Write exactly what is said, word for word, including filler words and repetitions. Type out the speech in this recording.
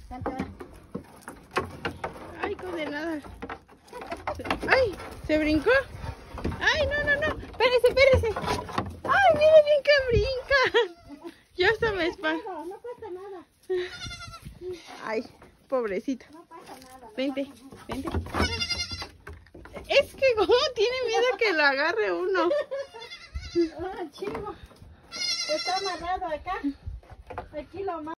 Ay, condenada. Ay, ¿se brincó? Ay, no, no, no. Espérese, espérese. Ay, mire bien que brinca. Yo hasta me espanto. No pasa nada. Ay, pobrecito. No pasa nada. Vente, vente. Es que como tiene miedo que lo agarre uno. Ah, chivo. Está amarrado acá. Aquí lo amarro.